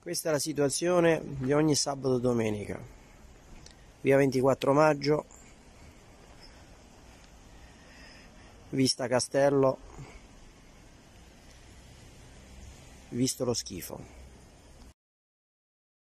Questa è la situazione di ogni sabato e domenica. Via 24 maggio, vista Castello, visto lo schifo.